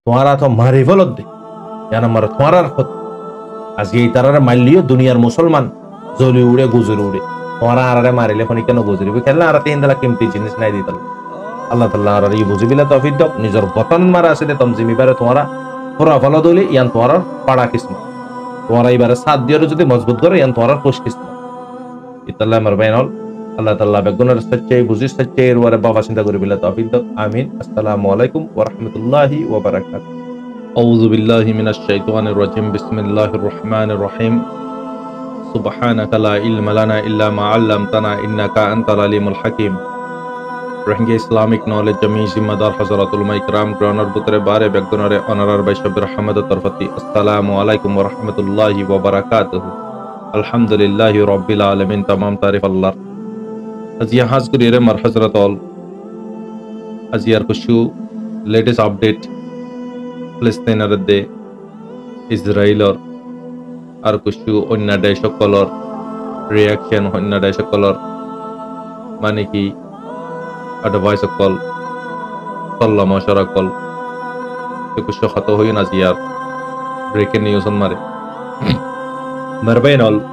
তোমারা তো মারি ফলত দে ইয়ান আমার তোমার আজকে এই তারারে মারলিও দুনিয়ার মুসলমান জ্বলি উড়ে গুজরে উড়ে তোমারা আরারে মারিলে ফনি কেন গুজরিবি খেললে আর তিন দালা কিমতি জিনিস নাই দিতাল আল্লাহ তাআলা আর এই বুঝিবিলা তৌফিক দাও নিজের বতন মারা আছে তম জিমিবারে তোমারা পুরা ফল দলি ইয়ান তোমার পাড়া কিসমত তোমারা এবারে সাথ দিয়ে যদি মজবুত করে ইয়ান তোমার খুশ কিসমত ইতাল্লাহ আমার বাইনল আল্লাহ তাআলা বেগুনের সচ্চাই বুঝি সচ্চাই এর ওয়ারে বাবা চিন্তা করিবিলা তৌফিক দাও আমিন আসসালামু আলাইকুম ওয়া রাহমাতুল্লাহি ওয়া বারাকাতুহু আউযু বিল্লাহি মিনাশ শাইতানির রাজিম বিসমিল্লাহির রহমানির রহিম সুবহানাকা লা ইলমা লানা ইল্লা মা 'আল্লামতানা ইন্নাকা আনতাল আলিমুল হাকিম रहेंगे इस्लामिक नॉलेज जमी जिम्मेदार हजरतुल इकराम ग्रानर बुतरे बारे बेगुनरे अनरर बैशबिर रहमत तरफती अस्सलामु अलैकुम व रहमतुल्लाहि व बरकातहू अल्हम्दुलिल्लाहि रब्बिल आलमीन तमाम तारीफ अल्लाह अजिया हाज गुरिरे मर हजरत ऑल अजियार कुशु लेटेस्ट अपडेट फिलिस्तीनर दे इजराइलर আর কুশু অন্য দেশ সকলর রিঅ্যাকশন অন্য দেশ সকলর মানে কি advice call salla mashara call kuch khato hoy na ziyar breaking news on mare marbainol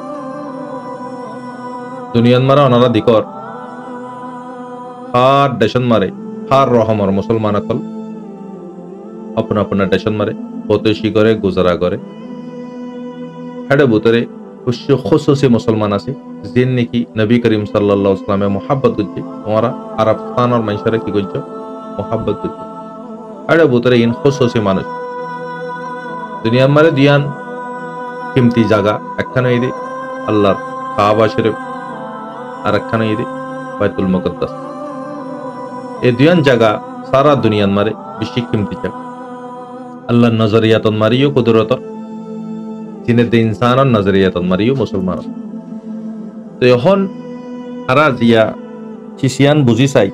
duniyan mara onara dikor har deshan mare har rahmar musulman akol apna apna deshan mare hotoshi করে গুজারা করে হেডে বুতরে খুশি খুশুসি মুসলমান আছে जिन की नबी करीम सल्लल्लाहु अलैहि वसल्लम मोहब्बत गुज्जे तुम्हारा अरबस्तान और मैशरे की गुज्जो मोहब्बत गुज्जे अरे बुतरे इन खुशूसी मानुष दुनिया मारे दियान कीमती जगह अक्खानो इदे अल्लाह काबा शरीफ और अक्खानो इदे बैतुल मुकद्दस ये दियान जगह सारा दुनिया मारे बिशी कीमती जगह अल्लाह नजरियात मारियो कुदरत जिन्हें दे इंसान और नजरियात मारियो मुसलमान তো এখন হারা জিয়া চিসিয়ান বুঝি চাই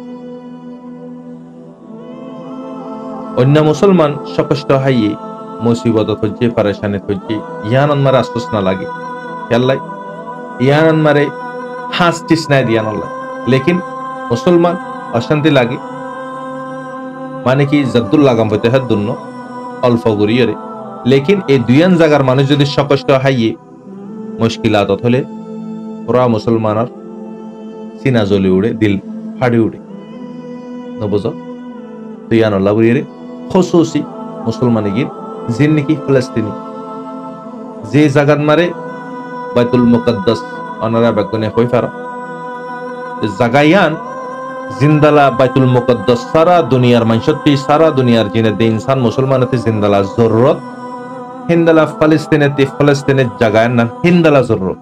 অন্য মুসলমান সকষ্ট হাইয়ে মুসিবত হচ্ছে পারেশানি হচ্ছে ইয়ান মারে আশ্বাস না লাগে খেয়াল্লাই ইয়ান মারে হাস টিস নাই দিয়ান লেকিন মুসলমান অশান্তি লাগে মানে কি জদ্দুল লাগাম হইতে হয় দুন্ন অল্প গরিয়রে লেকিন এই দুইয়ান জায়গার মানুষ যদি সকষ্ট হাইয়ে মুশকিলাত হলে পুরা মুসলমানের সিনা জ্বলি উড়ে দিল ফাড়ি উড়ে নবুঝ তুইয়ানুল্লাহ বুড়িয়ে খুশুসি মুসলমান গির জিন নাকি ফিলিস্তিনি যে জায়গাত মারে বাইতুল মুকদ্দাস অনারা বেগুনে হই ফারা জাগায়ান জিন্দালা বাইতুল মুকদ্দাস সারা দুনিয়ার মানুষটি সারা দুনিয়ার জিনে দে ইনসান মুসলমানতে জিন্দালা জরুরত হিন্দালা ফিলিস্তিনেতে ফিলিস্তিনের জাগায়ান না হিন্দালা জরুরত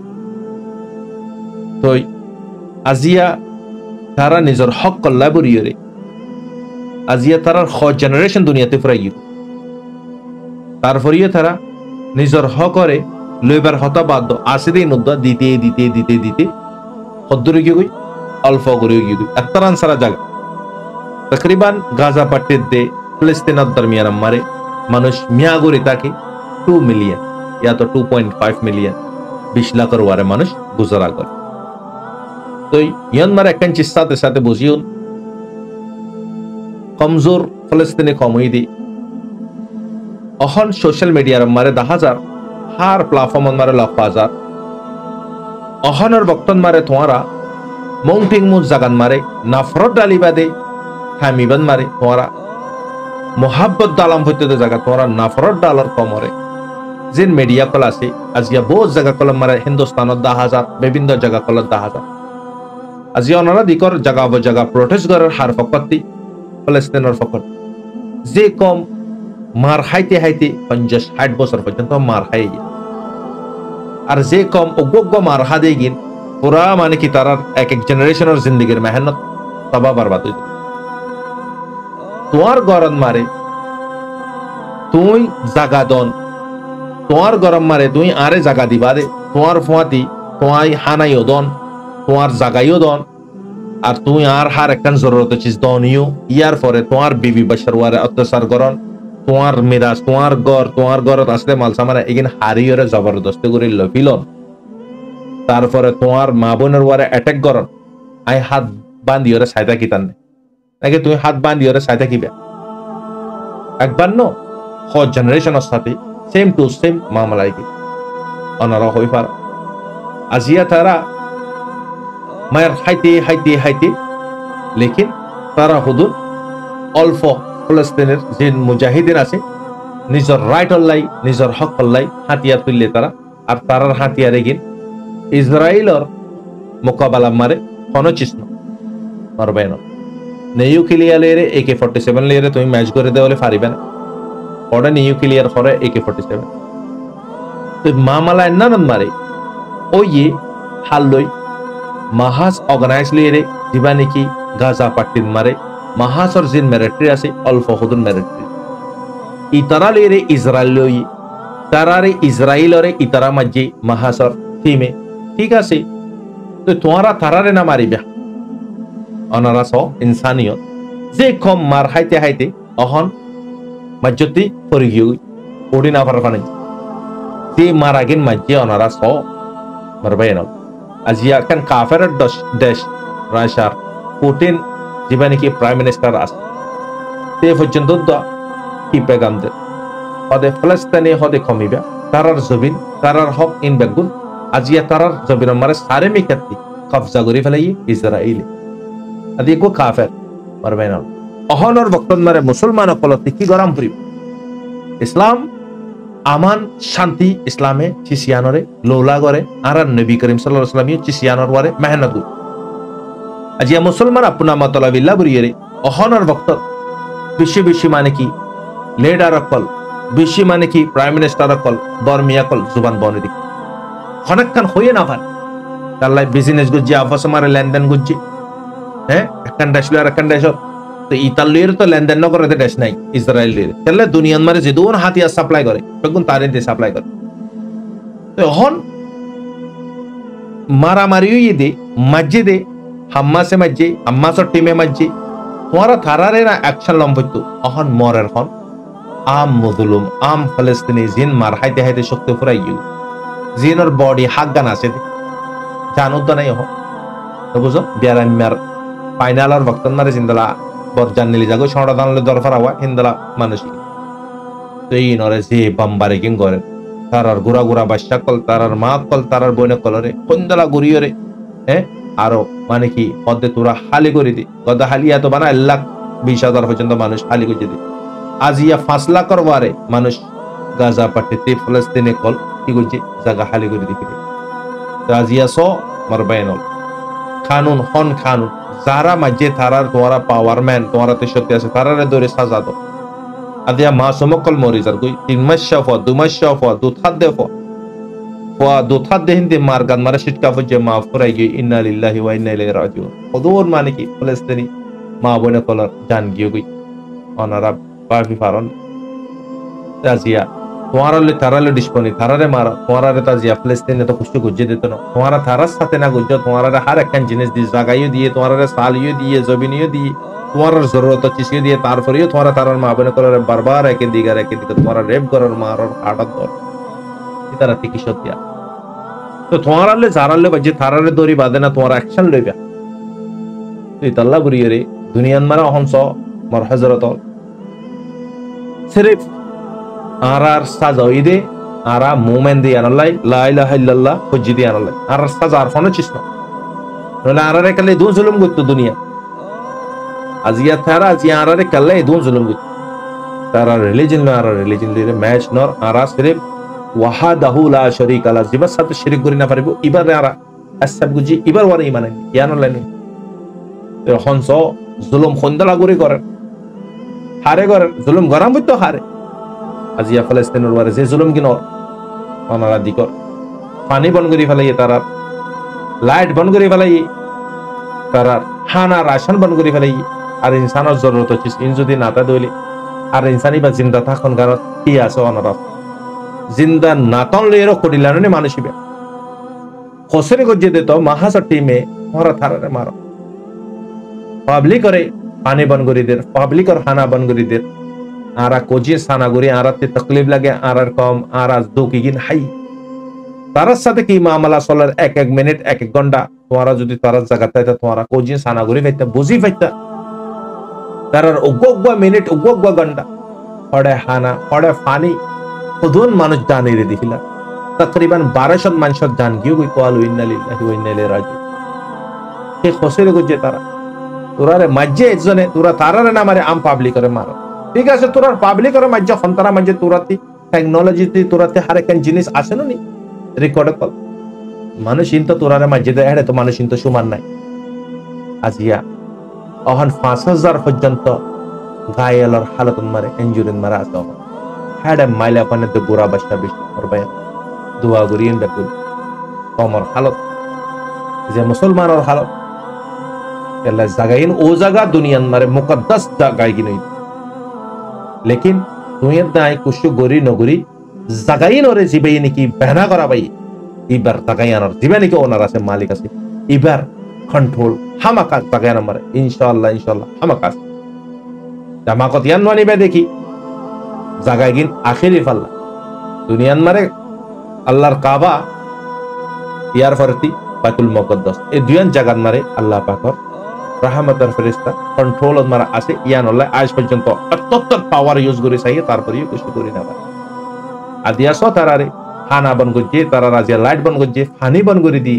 তো আজিয়া তারা নিজের হক কল্লা বরিয়রে আজিয়া তারার খ জেনারেশন দুনিয়াতে ফুরাই গিয়ে তারপরিয়ে তারা নিজের হকরে লইবার হতা বাধ্য আসিদে নদ্দা দিতে দিতে দিতে দিতে হদ্দরে গিয়ে গই অল্প করে গিয়ে গই এত্তারান সারা জায়গা তকরিবান গাজা পাট্টির দে ফিলিস্তিনের দরমিয়ান মারে মানুষ মিয়া গড়ে তাকে 2 মিলিয়ন ইয়া তো 2.5 মিলিয়ন 20 লাখের ওয়ারে মানুষ গুজারা করে তো ইয়ান মারে একখান চিস্তাতে সাথে বুঝিও কমজোর ফিলিস্তিনি কমই দি অহন সোশ্যাল মিডিয়ার মারে 10,000 হার প্ল্যাটফর্ম মারে 1,000 অহনের বক্তন মারে তোমারা মংটিং মুজ জাগান মারে নাফরত ডালিবাদে হামিবান মারে তোমারা মোহাব্বত ডালাম হইতে জায়গা তোমারা নাফরত ডালার কমরে जिन মিডিয়া কল আছে আজিয়া বহুত জায়গা কলম মারে হিন্দুস্তানত 10,000 বিভিন্ন জায়গা কল 10,000 আজি অনারা দিকর জায়গা জায়গা প্রটেস্ট করার হার ফকতি ফিলিস্তিনের ফকত যে কম মার হাইতে হাইতে 50-60 বছর পর্যন্ত মার খাই আর যে কম অজ্ঞ মার হাদে গিন পুরা মানে কি তারার এক এক জেনারেশনের জিন্দেগির মেহনত তবা বরবাদ হইত তোমার গরম মারে তুই জাগা দন তোমার গরম মারে তুই আরে জাগা দিবা দে তোমার ফুয়াতি তোমায় হানাইও দন তোমার জাগাইও দন আর তুই আর হার একখান জরুরত চিজ দনিও ইয়ার পরে তোমার বিবি বাসার ওয়ারে অত্যাচার করন তোমার মিরাজ তোমার গরত আসলে মালসা মানে এগিন হারিয়রে জবরদস্তি করে লফিলন তারপরে তোমার মা বোনের ওয়ারে অ্যাটাক করন আই হাত বান্ধিওরে সাইতা কিতান নাকি তুমি হাত বান্ধিওরে সাইতা কিবা একবার ন জেনারেশনের সাথে সেম টু সেম মামলায় কি অনারা হয়ে পারা আজিয়া তারা মায়ের হাইতে লেকিন তারা হুদুর অল্প ফলস্তিনের যে মুজাহিদিন আছে নিজের রাইট লাই নিজের হক লাই হাতিয়ার তুললে তারা আর তারার হাতিয়ারে গিন ইসরায়েলর মোকাবেলা মারে কোনো চিহ্ন মারবে না নিউক্লিয়ার লেয়ারে AK-47 লেয়ারে তুমি ম্যাচ করে দেওয়ালে পারিবে না ওটা নিউক্লিয়ার করে AK-47 তো মামালা না মারে ওই হাল্লই মাহাজ অর্গানাইজ লেয়ারে দিবা নাকি গাজা পাট্টিন মারে মাহাজর জিন মিলিটারি আছে অল্প হুদুন মিলিটারি ইতারা লেয়ারে ইসরায়েল তারারে ইসরায়েলরে ইতারা মাঝে মাহাজর থিমে ঠিক আছে তো তোমারা তারারে না মারিবা অনারা স ইনসানিয়ত যে কম মার হাইতে অহন মাজ্জতি পরি গিয়ে ওড়ি না পারবা নাই যে মার আগেন মাঝে অনারা স মারবাই না আজিয়া কান কাফের দেশ রাশিয়ার পুতিন যেবা নাকি প্রাইম মিনিস্টার আছে তে পর্যন্ত কি পেগাম দে হদে ফলস্তিনে হদে কমিবা তারার জবিন তারার হক ইন বেগুন আজিয়া তারার জবিন মারে সারে মিকাতি কবজা করি ফেলাই ইসরায়েল আদি কো কাফের মারবাই না অহনর বক্তন মারে মুসলমান কলতে কি গরম পড়িব ইসলাম আমান শান্তি ইসলামে চিসিয়ানরে লোলা করে আর নবী করিম সাল্লাল্লাহু আলাইহি ওয়াসাল্লাম চিসিয়ানর ওয়ারে মেহনত আজিয়া মুসলমান আপনা মাতলা বিল্লাহ বুরিয়ে অহনর বক্ত বেশি মানে কি লিডার অকল বেশি মানে কি প্রাইম মিনিস্টার অকল বর্মিয়া কল জুবান বনে দিক খনকান হয়ে না ভাই তাল্লাই বিজনেস গুজি আপস মারে লেনদেন গুজি হ্যাঁ একখান দেশ আর একখান দেশ তো ইতালির তো লেনদেন ন করে দেশ নাই ইসরায়েলের তাহলে দুনিয়ার মারে যে দোন হাতিয়ার সাপ্লাই করে তখন তারে দিয়ে সাপ্লাই করে তো এখন মারামারিও দে মসজিদে হাম্মাসে মসজিদ হাম্মাসর টিমে মসজিদ তোমারা থারারে না অ্যাকশন লম্বইতো এখন মরের খন আম মুজলুম আম ফলস্তিনি জিন মার হাইতে শক্তি ফুরাই গিয়ে জিনের বডি হাক গান আছে জানো তো নাই এখন তো বুঝো বিয়ারাম্যার ফাইনালর বক্তন মারে জিন্দলা বরজান নিলি যাগো ছড়া দানলে দরফার হওয়া হিন্দলা মানসিক তো এই নরে যে বাম্বারে কিং করে তারার গুড়া বাদশা কল তারার মা কল তারার বইনে কলরে কন্দলা গুড়িয়রে হ্যাঁ আরো মানে কি পদে তোরা হালি করে দি গদা হালিয়া তো বানা 1,20,000 পর্যন্ত মানুষ হালি করে দি আজিয়া 5 লাখ করবারে মানুষ গাজা পাট্টিতে ফলস্তিনে কল কি করছে জায়গা হালি করে দিতে তো আজিয়া সো মারবাইনল কানুন হন কানুন যারা মাঝে তারার তোমারা পাওয়ার ম্যান তোমারা তো সত্যি আছে তারারে ধরে সাজা দো আদিয়া মা সমকল মরিজার কই 3 মাস শাফা 2 মাস শাফা দুথাত দেফা দুথাত দেহিন্দে মারগান মারে শিটকা ফজে মাফ করাই গই ইন্না লিল্লাহি ওয়া ইন্না ইলাইহি রাজিউন ওদর মানে কি ফলস্তিনি মা বনে কলার জান গিয়ে গই অনারা পারফি ফারন তাজিয়া তোমারালে তারালে ডিসপনি তারারে মারা তোমারারে তাজিয়া ফলস্তিনে তো কুछ গুজে দিত না তোমারা তারার সাথে না গুজে তোমারারে হার একখান জিনিস দি জাগাইও দিয়ে তোমারারে সালিও দিয়ে জমিনিও দিয়ে তোমার জরুরত চিসিও দিয়ে তারপরেও তোমারা তারার মা বনে কলারে বারবার একে দিকে তোমারা রেপ করার মারার আটাত দর তারা কি সত্যি তো তোমারালে জারালে বাজে তারারে দড়ি বাঁধে না তোমার অ্যাকশন লইবা তুই তাল্লা বুড়িয়ে রে দুনিয়ান মারা অহংস মর হজরত সিরিফ আর সাজাই দে আরা মুমেন দিয়ে আনালাই লা ইলাহা ইল্লাল্লাহ খুঁজি দিয়ে আনালাই আর সাজা আর ফোন চিস না নলে আরারে কালে দুন জুলুম করতো দুনিয়া আজিয়া থারা আজিয়া আরারে কালে দুন জুলুম করতো তারা রিলিজন লিরে ম্যাচ নর আরা সিরিফ ওয়াহাদাহু লা শারীকা লা জিবার সাথে শিরক করি না পারিব এবারে আরা আসাব গুজি এবার ওরে ইমান জ্ঞান লাইনি এখন সো জুলুম খন্দলা গুরি করে হারে করে জুলুম গরম হইতো হারে আজিয়া ফলস্তিনের ওরে যে জুলুম কিনো অনারা দিকর পানি বন করি ফেলাই তারা লাইট বন করি ফেলাই তারা খানা রাশন বন করি ফেলাই আর ইনসানের জরুরত হচ্ছে ইন যদি নাতা দইলে আর ইনসানি বা জিন্দা থাকুন কারণ কি আছে অনারা জিন্দা নাতন লেরো করিলানে মানুষিবে খসরে গজে দে তো মাহাস টিমে মরা থারারে মারো পাবলিক করে পানি বন করি দের পাবলিক আর হানা বন করি দের আরা কোজি সানা করি আরাতে তকলিফ লাগে আরার কম আরাজ দুকি গিন হাই তারার সাথে কি মামলা চলার 1 মিনিট 1 ঘন্টা তোমারা যদি তারার জায়গাতে তোমারা কোজি সানা করি ফাইতা বুঝি ফাইতা তারার উগ্গা মিনিট উগ্গা ঘন্টা হড়ে হানা হড়ে ফানি খুদুন মানুষ জানি রে দিছিলা তকরিবান 1200 মানুষের জান গিয়ে গই কোয়াল ইন্না লিল্লাহি ওয়া ইন্না ইলাইহি রাজিউন কে খসরে গজে তারা তোরারে মাজ্জে একজনে তোরা তারারে না মারে আম পাবলিকরে মারো ঠিক আছে তোরার পাবলিকরে মাজ্জা ফন্তারা মাজ্জে তোরাতি টেকনোলজিতে তোরাতে হারেকেন জিনিস আসে নি রেকর্ড কল মানুষ ইনতো তোরারে মাজ্জে দেয় হেডে তো মানুষ ইনতো সমান নাই আজিয়া অহন 5000 পর্যন্ত ঘায়েলর হালত মারে ইনজুরিন মারা আছে হেডে মাইলে পানে তো বুড়া বাচ্চা বিশ করবে দোয়া করিয়েন বেকুল কমর হালত যে মুসলমানের হালত কেলা জাগাইন ও জায়গা দুনিয়ান মারে মুকদ্দাস জাগাই কি নই लेकिन তুই দাই কুশু গরি নগরি জাগাইন ওরে জিবাই নাকি বেহনা করা ভাই ইবার জাগাইনার জিবা নাকি ওনার আছে মালিক আছে ইবার কন্ট্রোল হামাকা জাগাইন মারে ইনশাআল্লাহ ইনশাআল্লাহ হামাকা জামাকত ইয়ান নিবে দেখি জাগাইগিন আখিরি ফাল্লা দুনিয়ান মারে আল্লাহর কাবা ইয়ার ফরতি বাইতুল মুকদ্দাস এই দুইয়ান জাগাত মারে আল্লাহ পাকর রহমতের ফেরেশতা কন্ট্রোল মারা আছে ইয়ান আল্লাহ আজ পর্যন্ত অত্যন্ত পাওয়ার ইউজ করে চাই তারপরেও কিছু করি না পারে আদিয়া সো তারারে খানা বন গজে তারা রাজিয়া লাইট বন গজে পানি বন করে দি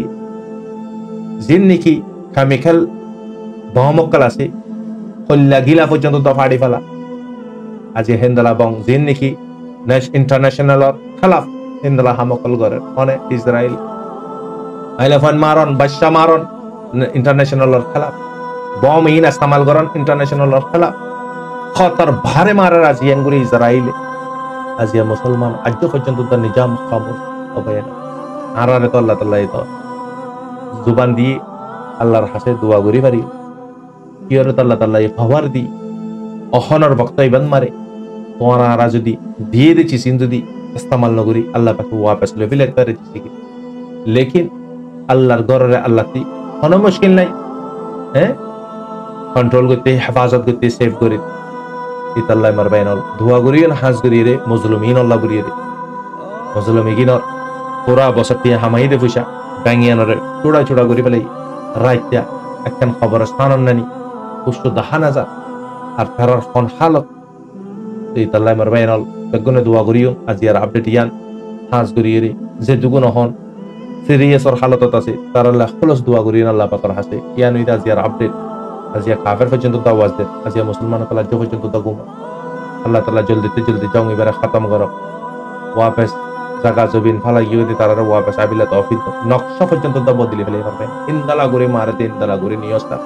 জিন নাকি কেমিক্যাল বহমক্কাল আছে হল্লা গিলা পর্যন্ত দফাড়ি ফেলা আজি হেন্দালা বং জিন নাকি ইন্টারন্যাশনাল খেলাফ হেন্দালা হামকল করে মানে ইসরায়েল আইলাফান মারন বাদশা মারন ইন্টারন্যাশনাল খেলাফ বম ইন ইস্তেমাল করেন ইন্টারন্যাশনাল খেলাফ খতর ভারে মারার আজিয়ান গুরি ইসরায়েল আজিয়া মুসলমান আজ পর্যন্ত তার নিজাম খামোশ অবয়ান আরারে তো আল্লাহ তাআলা তো জুবান দিয়ে আল্লাহর হাসে দোয়া করি পারি কিয়রে তো আল্লাহ তাআলা খবর দি অহনর বক্তব্য মারে তোমার আরা যদি দিয়ে দিছি সিন যদি ইস্তেমাল নগরি আল্লাহ পাক ওয়াপস লেভেল একটা রেছি লেকিন আল্লাহর গররে আল্লাহ তি কোনো মুশকিল নাই হ্যাঁ কন্ট্রোল করতে হেফাজত করতে সেভ করে ইতাল্লাহ মারবাইনল ধোয়া করিয়েন হাজ করিয়ে রে মজলুমিন আল্লাহ করিয়ে রে মজলুমিগিনর পুরা বছরটি হামাই দে পয়সা ব্যাঙ্গিয়ানরে চূড়া চূড়া করি পেলাই রাইত্যা একখান খবর স্থান নানি পুষ্ট দাহা না যা আর তারার ফোন হালত ইতাল্লাহ মারবাইনল বেগুনে দোয়া করিও আজি আর আপডেট ইয়ান হাজ করিয়ে রে যে দুগুণ হন সিরিয়াসর হালতত আছে তারা খলস দোয়া করিয়েন আল্লাহ পাকর হাসে ইয়ান ইদা আজি আর আপডেট আজিয়া কাফের পর্যন্ত দাওয়াজ দে আজিয়া মুসলমান কলা জো পর্যন্ত দাগুম আল্লাহ তাআলা জলদি যাও এবারে খতম করো ওয়াপস জায়গা জবিন ফালা গিয়ে দি তারা ওয়াপস আবিলা তৌফিক নকশা পর্যন্ত দাব দিলি ফেলে পারবে ইনদালা করে মারতে ইনদালা করে নিয়স্তা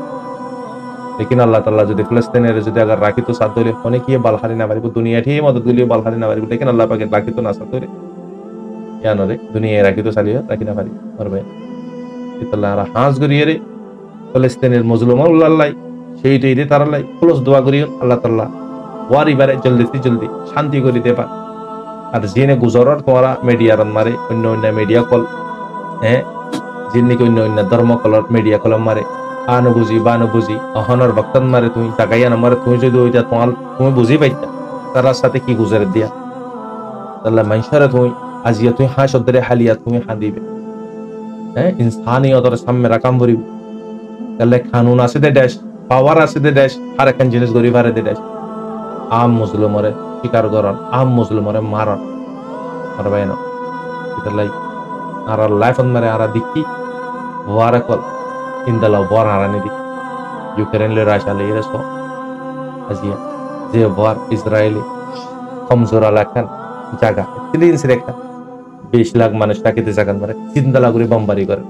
लेकिन আল্লাহ তাআলা যদি ফিলিস্তিনের যদি আগার রাখি তো সাথ দিলে অনেক কি বালহারি না পারিব দুনিয়া ঠিক মদদ দিলিও বালহারি না পারিব लेकिन আল্লাহ পাকে রাখি তো না সাথ দিলে ইয়ানরে দুনিয়া রাখি তো চালিও রাখি না পারি পারবে ইতাল্লাহ হাজ গরিয়ে রে ফিলিস্তিনের মজলুম আল্লাহ সেইটাই দে তারা লাই খলস দোয়া করিও আল্লাহ তাআলা ওয়ারি বারে জলদি শান্তি করি দেবা আর জিনে গুজরার তোরা মিডিয়ার মারে অন্য মিডিয়া কল হ্যাঁ জিন্নি অন্য ধর্ম কলর মিডিয়া কল মারে আনো বুঝি বানো বুঝি অহনর বক্তন মারে তুমি জাগাইয়া নামারে তুমি যদি ওইটা তোমার তুমি বুঝি পাইতা তার সাথে কি গুজরে দিয়া আল্লাহ মাইশারে তুমি আজিয়া তুমি হাঁ শব্দরে হালিয়া তুমি হাঁ দিবে হ্যাঁ ইনসানিয়তর সামনে রাকাম ভরিব তাহলে কানুন আছে দে দেশ পাওয়ার আছে দে দেশ আর একখান জিনিস গরিব হারে দে দেশ আম মুসলিমরে শিকার করন আম মুসলিমরে মারন পারবাই না তাহলে আর লাইফ মারে আর দেখি ওয়ারা কল ইন্দালা বর হারানি দি ইউক্রেন লে রাশিয়া লে রেসো আজিয়া যে বর ইসরায়েলি কমজোর আলাকান জায়গা তিন সিরেখা 20 লাখ মানুষ তাকে জায়গা মারে চিন্তালা করে বমবারি করে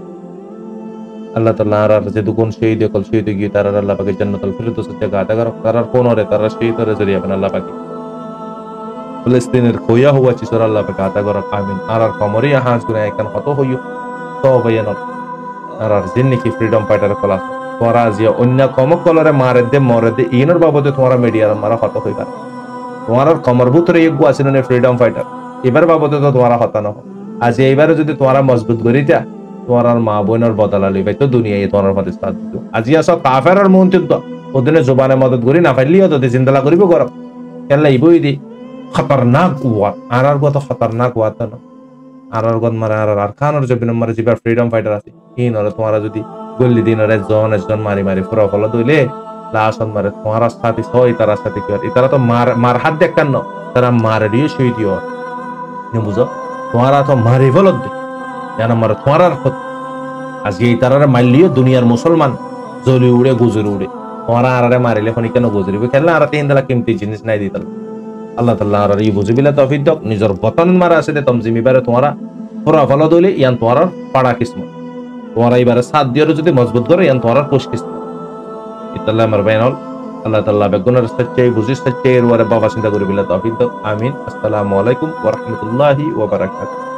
আল্লাহ তাআলা আর যে দুগুণ শহীদ কল শহীদ গিয়ে তারা আল্লাহ পাকে জান্নাতুল ফিরদৌস জায়গা আদা করো তারার কোন রে তারা শহীদের জরিয়া বানা আল্লাহ পাকে ফিলিস্তিনের খোয়া হুয়া চিসর আল্লাহ পাকে আদা করো আমিন আর কমরিয়া হাজ করে একখান হত হইও তো বয়ান আর জিন্নি কি ফ্রিডম ফাইটার কলা তোরা জিয়া অন্য কমক কলরে মারে দে মরে দে ইনর বাবদে তোমরা মিডিয়ার মারা হত হইবা তোমার কমর ভিতরে এগু আছে না ফ্রিডম ফাইটার এবার বাবদে তো তোমরা হতা না আজ এইবারে যদি তোমরা মজবুত করিতা তোমার মা বোনের বদলা লইবাই তো দুনিয়ায় তোমার মধ্যে সাথ দিত আজি আসো কাফের আর মন্ত্রী তো ওদিনে জবানে মদত করি না পাইলিও তো জিন্দালা করিব গরম কেন ইবই দি খতরনাক ওয়া আর কত খতরনাক ওয়া তো না আর গদ মারে আর খানোর জবিন মারে জিবার ফ্রিডম ফাইটার আছে ইন আর তোমরা যদি গল্লি দিনরে জন মারি পুরা ফল দইলে লাসন মারে তোমার সাথে সই তারা সাথে কি আর ইতারা তো মার হাত দেখান না তারা মারে দিয়ে শুই দিও বুঝো তোমারা তো মারি ফলত দে জানা মারে তোমার আর আজকে এই তারারে মারলিও দুনিয়ার মুসলমান জ্বলি উড়ে গুজরে উড়ে তোমারা আরারে মারিলে ফনি কেন গুজরিবে খেলনা আর তিন দালা কিমতি জিনিস নাই দিতাল আল্লাহ তাআলা আর ই বুঝিবিলা তৌফিক দাও নিজর বতন মারা আছে তে তমজিমি বারে তোমারা পুরা ফল দলে ইয়ান তোমার পাড়া কিসমত তোমারা এবারে সাত দিয়ে যদি মজবুত করে ইয়ান তোমার পুশ কিসমত ইতাল্লাহ আমার বাইনল আল্লাহ তাআলা বেগুনের সচ্চে বুঝি সচ্চে এর ওরে বাবা চিন্তা করিবিলা তৌফিক দাও আমিন আসসালামু আলাইকুম ওয়া রাহমাতুল্লাহি ওয়া বারাকাতুহু